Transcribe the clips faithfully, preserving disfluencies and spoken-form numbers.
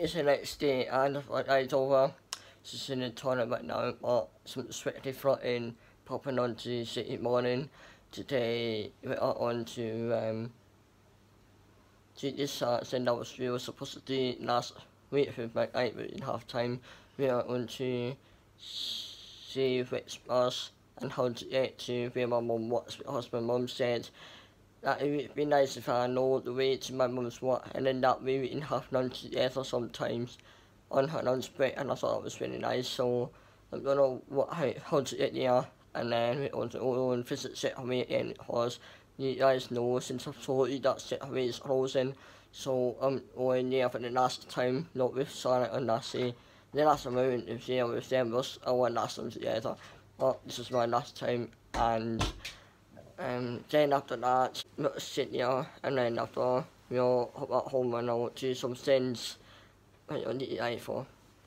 it's the next day and the flight's over. Just in the tournament now, but something slightly different popping on to City Morning. Today we are on to um, to this uh, send out we were supposed to do last week with my eight in half time. We are on to see which bus and how to get to where my mum was, because my mum said that it would be nice if I know the way to my mum's work, and then that way we can have lunch together sometimes on her lunch break, and I thought that was really nice. So I don't know what how, how to get there, and then we also go and visit Setaway again, because you guys know since I've told you that Setaway is closing. So I'm going there for the last time, not with Sonic and Lassie. The last time I went there with them was our last time together, but this is my last time. And um, then after that, we'll sit there, and then after we'll hop at home and I'll do some things that you'll need to eat for.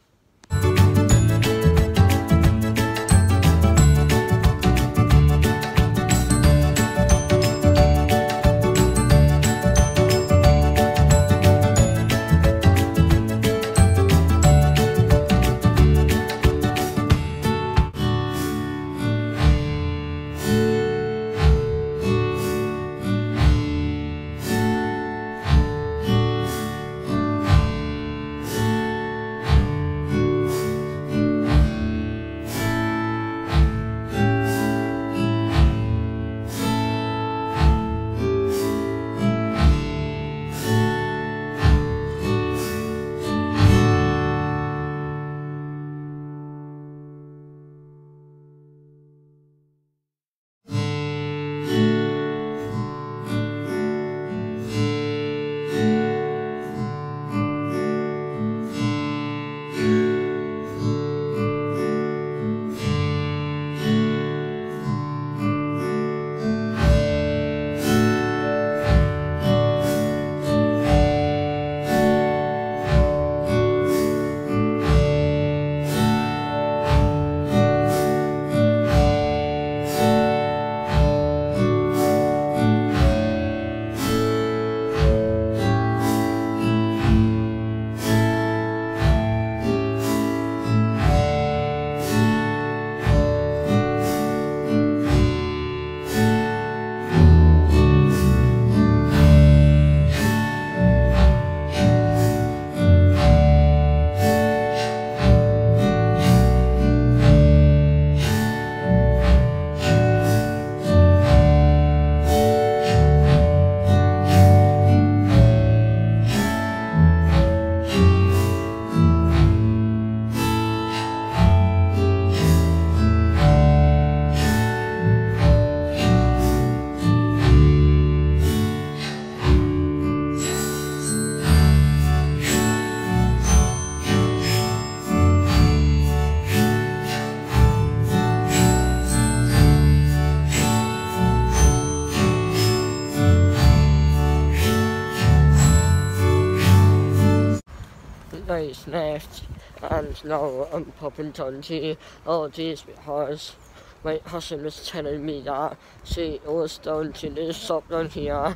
Nice left, and now I'm popping down to all these because my husband was telling me that she goes down to the shop down here,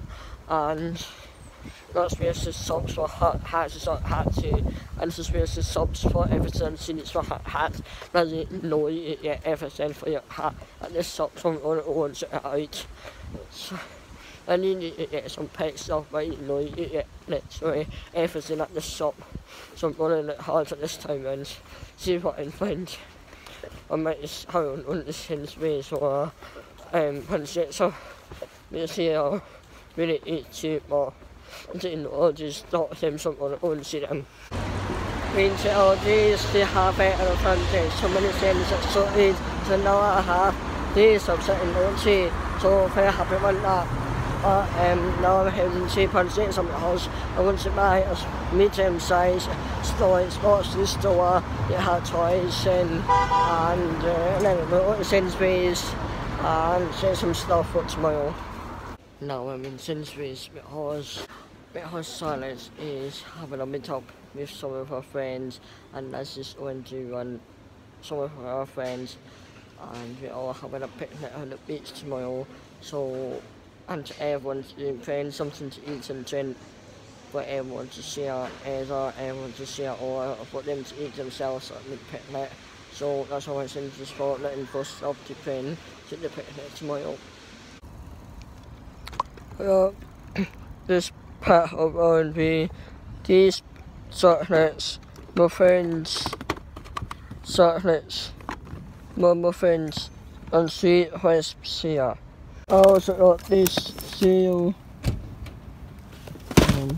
and that's where the shops for hat, hats is hat too, and this is where the shops for everything she needs for hat, hats. I didn't know you get everything for your hat at this shop, so I'm going to go and check it out. So, I need to get some pet stuff, but I didn't know you get literally everything at the shop. So I'm going to look hard at this time and see what I can find. I might just hold on to Sainsbury's or um, Punch so we'll see how really eat cheap, but I didn't know I'll just start them, so I'm going to go and see them. Been to Aldi's, they have it at the front there, so many things that sorted, so now I have these, I'm sitting on tea, so very happy with that. Uh, um, now I'm heading to Punch at the house. I want to buy a medium size store, sports to the store, it had toys and, and, uh, and then we'll go to Sainsbury's and get some stuff for tomorrow. Now I'm in Sainsbury's because, because Silence is having a meet up with some of her friends, and that's just going to run some of her friends, and we're all having a picnic on the beach tomorrow. So, and everyone's doing friends something to eat and drink for everyone to share, either everyone to share or for them to eat themselves at the picnic. So that's how I send this fortnight and for self to plan to the picnic tomorrow. Well, this part of R and B, these chocolates, muffins, chocolates, more muffins, and sweet crisps here. I also got this cereal. Um,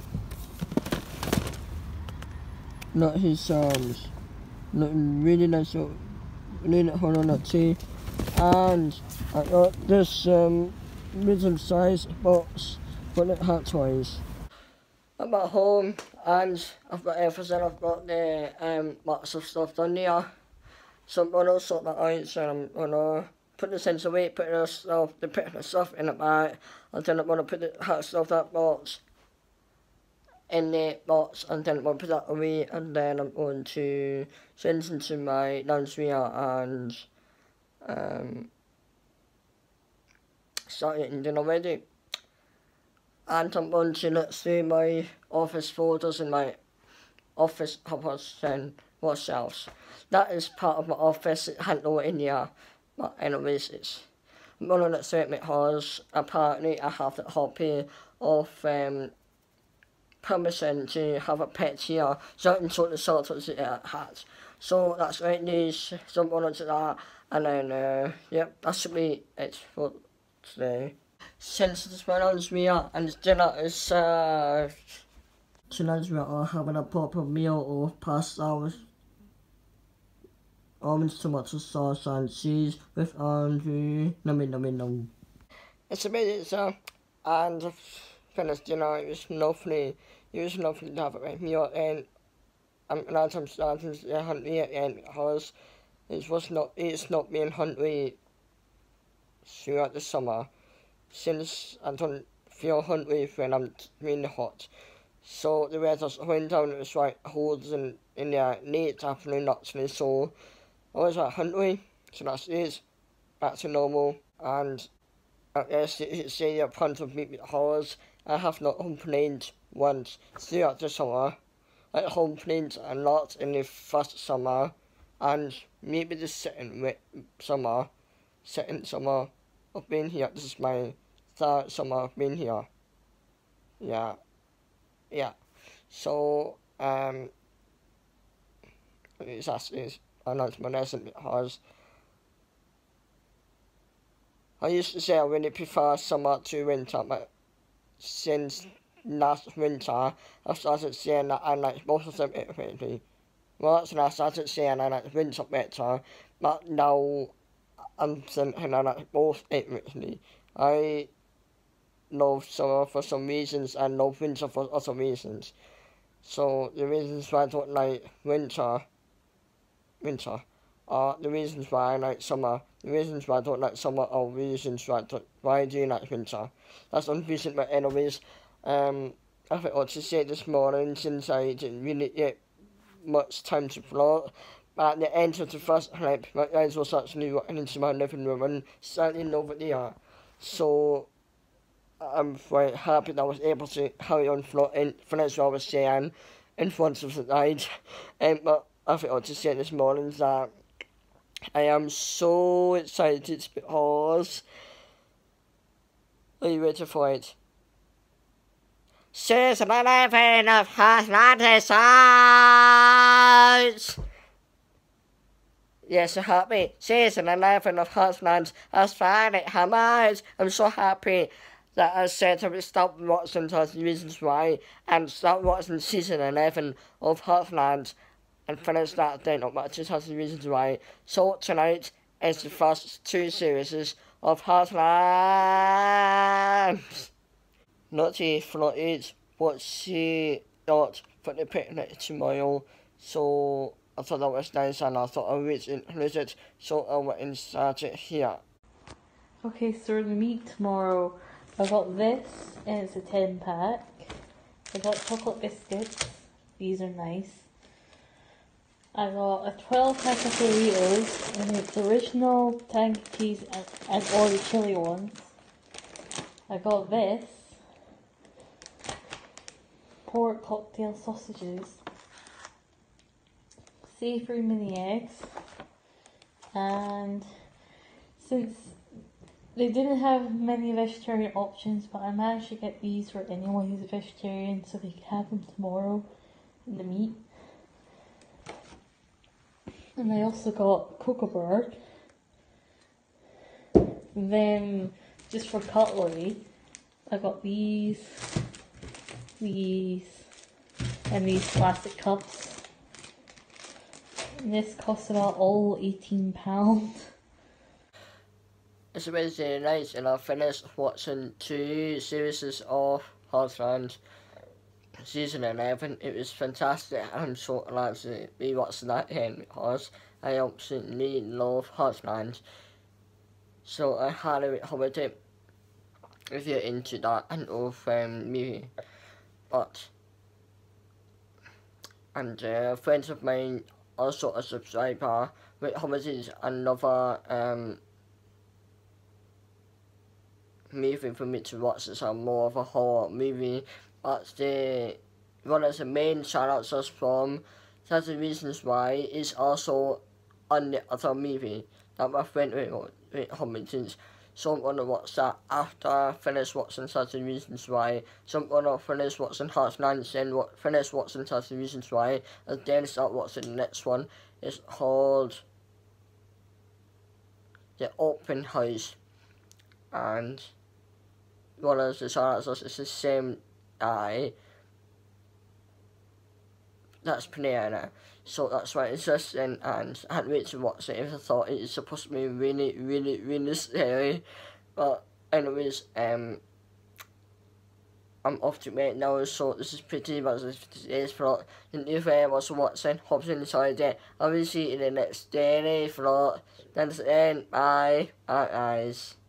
not his arms. Not really nice, really hold on that tea. And I got this um, medium sized box for the Hot Toys. I'm at home and I've got everything. I've got the um, lots of stuff done here. So I'm gonna sort that out, so I'm gonna put the things away, put the stuff, the picnic stuff in the bag, and then I'm gonna put the hot stuff, that box, in the box, and then I'm gonna put that away, and then I'm going to send it into my lounge and um, start eating dinner already. And I'm going to look through my office folders and my office cupboards and what else. That is part of my office, it hadn't know it in here, but anyways, it's, I'm going to look through it because apparently I have the copy of um, permission to have a pet here, certain sort of sorts it has. So that's great news, so I'm going to do that, and then, uh, yep, that should be it for today. Since it's my lunch meal and dinner is served, tonight we are having a proper meal of pasta with almonds, tomato sauce and cheese with orange, nummy nummy num. It's a bit so, and I've finished dinner. It was lovely. It was lovely to have a great meal, and I'm glad I'm starting to get hungry again because it was not. It's not been hungry throughout the summer, since I don't feel hungry when I'm really hot. So the weather's going down, it was like cold in, in the late afternoon actually, so I was like hungry, so that's it, back to normal. And I guess you could say a point of me because I have not complained once throughout the summer. I complained a lot in the first summer, and maybe the second summer, second summer of being here. This is my third summer of being here. Yeah, yeah. So um, it's actually I learned my lesson because I used to say I really prefer summer to winter, but since last winter I started saying that I like both of them equally. Well, actually I started saying I like winter better, but now I'm thinking I like both equally. I love summer for some reasons and love winter for other reasons. So the reasons why I don't like winter, winter, are the reasons why I like summer. The reasons why I don't like summer are reasons why I, don't, why I do like winter. That's unreason, but anyways, um, I forgot to say this morning since I didn't really get much time to vlog. At the end of the first clip, my guys was actually walking into my living room and standing over there. So I'm very happy that I was able to carry on vlogging, finish what I was saying in front of the light. Um, but I forgot to say this morning that I am so excited because, are you ready for it? Season eleven of Heartland is out! Yes, so happy. Season eleven of Heartland has finally come out. I'm so happy that I said I would stop watching those reasons why and start watching season eleven of Heartland and finish that day up watching those reasons why. So tonight is the first two series of Heartland. Not if not it, but she got for the picnic tomorrow, so I thought that was nice and I thought I would include it, so I went and started here. Okay, so the meat tomorrow, I got this, and it's a ten pack. I got chocolate biscuits, these are nice. I got a twelve pack of Doritos, and it's original tangy cheese and, and all the chili ones. I got this. pork cocktail sausages, savoury mini eggs, and since they didn't have many vegetarian options, but I managed to get these for anyone who's a vegetarian so they can have them tomorrow in the meat. And I also got Kookaburra. Then, just for cutlery, I got these, these, and these plastic cups. And this cost about all eighteen pounds. It's Wednesday night and I finished watching two series of Heartland season eleven. It was fantastic. I'm so glad to be watching that again because I absolutely love Heartland. So I highly recommend it if you're into that kind of um, movie. But, and uh, friends of mine, also a subscriber, recommended another um, movie for me to watch. It's a more of a horror movie. But the one of the main characters from Thirty Reasons Why is also on the other movie that my friend recommended. So I'm gonna watch that after I finish watching Thirty Reasons Why. So I'm gonna finish watching Heartland, then finish watching Thirty Reasons Why, and then start watching the next one. It's called The Open House, and one of the characters is the same guy that's playing it. So that's why it's interesting, and I can't wait to watch it. If I thought it was supposed to be really, really, really scary. But anyways, um, I'm off to bed now, so this is pretty much today's vlog. Thank you very much for watching. Hope you enjoyed it. I will see you in the next daily vlog. Thanks again. Bye. Bye guys.